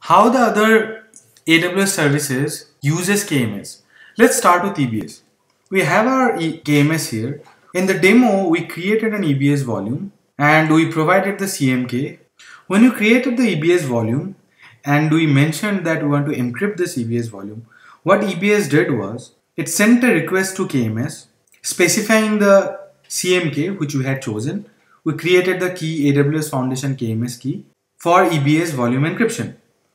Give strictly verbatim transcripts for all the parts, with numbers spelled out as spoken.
How the other A W S services uses K M S. Let's start with E B S. We have our K M S here. In the demo, we created an E B S volume and we provided the C M K. When you created the E B S volume and we mentioned that we want to encrypt this E B S volume, what E B S did was it sent a request to K M S specifying the C M K which we had chosen. We created the key A W S Foundation K M S key for E B S volume encryption.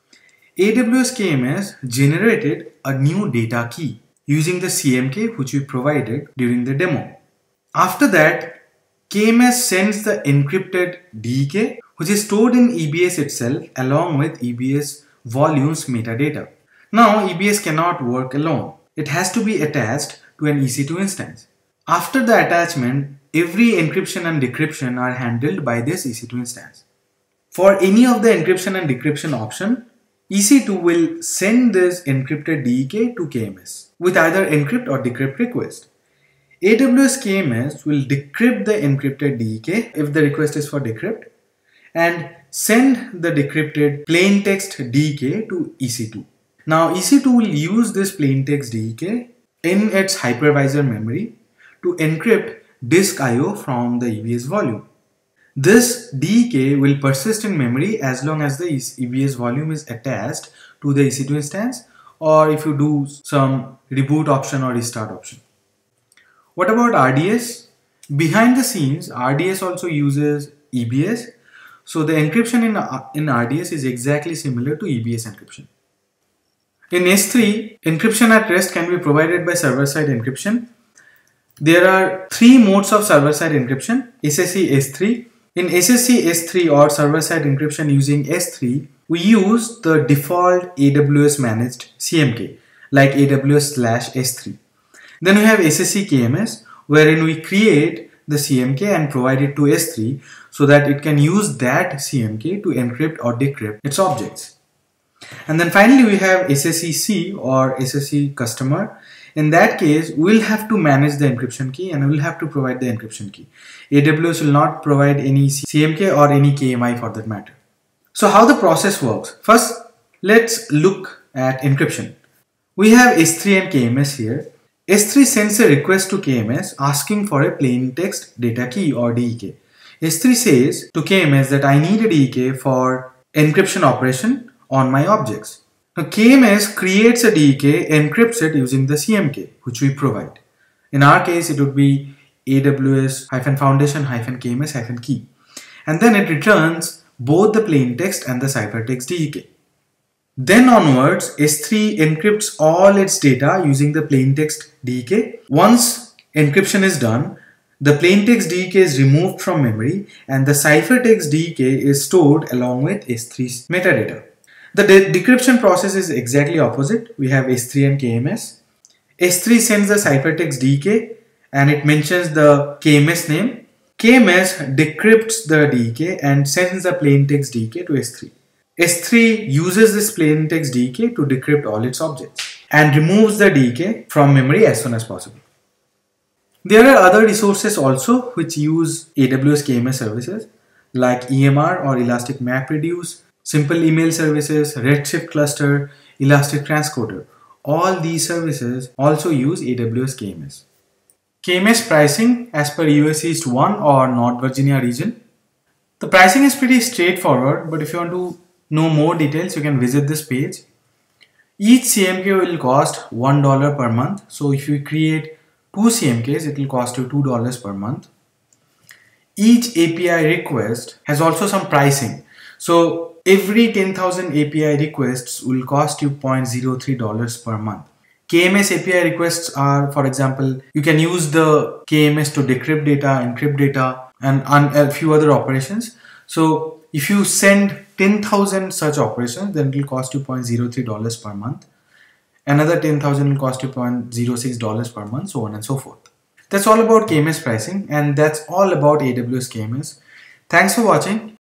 A W S K M S generated a new data key using the C M K which we provided during the demo. After that, K M S sends the encrypted D E K which is stored in E B S itself along with E B S volume's metadata. Now E B S cannot work alone. It has to be attached to an E C two instance. After the attachment, every encryption and decryption are handled by this E C two instance. For any of the encryption and decryption option, E C two will send this encrypted D E K to K M S with either encrypt or decrypt request. A W S K M S will decrypt the encrypted D E K if the request is for decrypt and send the decrypted plain text D E K to E C two. Now E C two will use this plain text D E K in its hypervisor memory to encrypt disk I O from the E B S volume. This D E K will persist in memory as long as the E B S volume is attached to the E C two instance or if you do some reboot option or restart option. What about R D S? Behind the scenes, R D S also uses E B S. So the encryption in, in R D S is exactly similar to E B S encryption. In S three, encryption at rest can be provided by server-side encryption. There are three modes of server-side encryption, S S E S three. In S S E S three or server-side encryption using S three, we use the default A W S managed C M K like A W S slash S three. Then we have S S E K M S wherein we create the C M K and provide it to S three so that it can use that C M K to encrypt or decrypt its objects. And then finally we have S S E C or S S E customer. In that case, we'll have to manage the encryption key and we'll have to provide the encryption key. A W S will not provide any C M K or any K M I for that matter. So how the process works? First, let's look at encryption. We have S three and K M S here. S three sends a request to K M S asking for a plain text data key or D E K. S three says to K M S that I need a D E K for encryption operation on my objects. Now K M S creates a D E K, encrypts it using the C M K which we provide. In our case it would be A W S foundation K M S key. And then it returns both the plain text and the ciphertext D E K. Then onwards, S three encrypts all its data using the plain text D E K. Once encryption is done, the plain text D E K is removed from memory and the ciphertext D E K is stored along with S three's metadata. The de decryption process is exactly opposite. We have S three and K M S. S three sends the ciphertext D E K and it mentions the K M S name. K M S decrypts the D E K and sends the plain text D E K to S three. S three uses this plain text D E K to decrypt all its objects and removes the D E K from memory as soon as possible. There are other resources also which use A W S K M S services like E M R or Elastic MapReduce, Simple Email Services, Redshift Cluster, Elastic Transcoder. All these services also use A W S K M S. K M S pricing as per U S East one or North Virginia region. The pricing is pretty straightforward, but if you want to know more details, you can visit this page. Each C M K will cost one dollar per month. So if you create two C M Ks, it will cost you two dollars per month. Each A P I request has also some pricing. So every ten thousand A P I requests will cost you zero point zero three dollars per month. K M S A P I requests are, for example, you can use the K M S to decrypt data, encrypt data, and a few other operations. So if you send ten thousand such operations, then it will cost you zero point zero three dollars per month. Another ten thousand will cost you zero point zero six dollars per month, so on and so forth. That's all about K M S pricing, and that's all about A W S K M S. Thanks for watching.